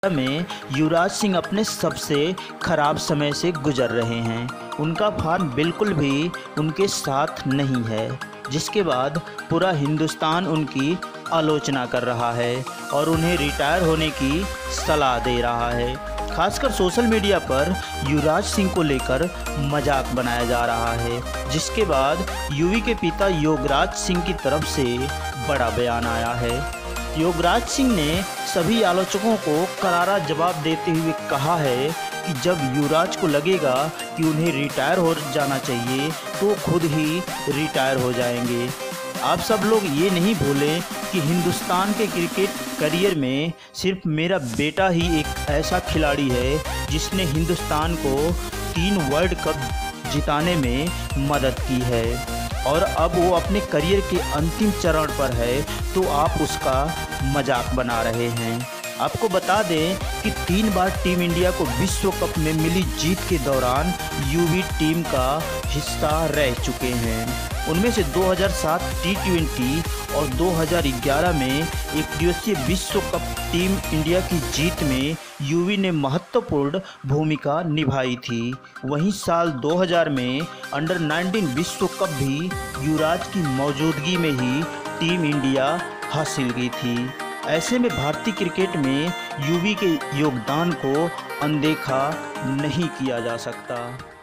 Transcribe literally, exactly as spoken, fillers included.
में युवराज सिंह अपने सबसे खराब समय से गुजर रहे हैं। उनका फॉर्म बिल्कुल भी उनके साथ नहीं है, जिसके बाद पूरा हिंदुस्तान उनकी आलोचना कर रहा है और उन्हें रिटायर होने की सलाह दे रहा है। खासकर सोशल मीडिया पर युवराज सिंह को लेकर मजाक बनाया जा रहा है, जिसके बाद यूवी के पिता योगराज सिंह की तरफ से बड़ा बयान आया है। योगराज सिंह ने सभी आलोचकों को करारा जवाब देते हुए कहा है कि जब युवराज को लगेगा कि उन्हें रिटायर हो जाना चाहिए तो खुद ही रिटायर हो जाएंगे। आप सब लोग ये नहीं भूलें कि हिंदुस्तान के क्रिकेट करियर में सिर्फ मेरा बेटा ही एक ऐसा खिलाड़ी है जिसने हिंदुस्तान को तीन वर्ल्ड कप जिताने में मदद की है और अब वो अपने करियर के अंतिम चरण पर है, तो आप उसका मजाक बना रहे हैं। आपको बता दें कि तीन बार टीम इंडिया को विश्व कप में मिली जीत के दौरान यूवी टीम का हिस्सा रह चुके हैं। उनमें से दो हज़ार सात टी ट्वेंटी और दो हज़ार ग्यारह में एक दिवसीय विश्व कप टीम इंडिया की जीत में यूवी ने महत्वपूर्ण भूमिका निभाई थी। वहीं साल दो हज़ार में अंडर नाइनटीन विश्व कप भी युवराज की मौजूदगी में ही टीम इंडिया हासिल की थी। ऐसे में भारतीय क्रिकेट में यूवी के योगदान को अनदेखा नहीं किया जा सकता।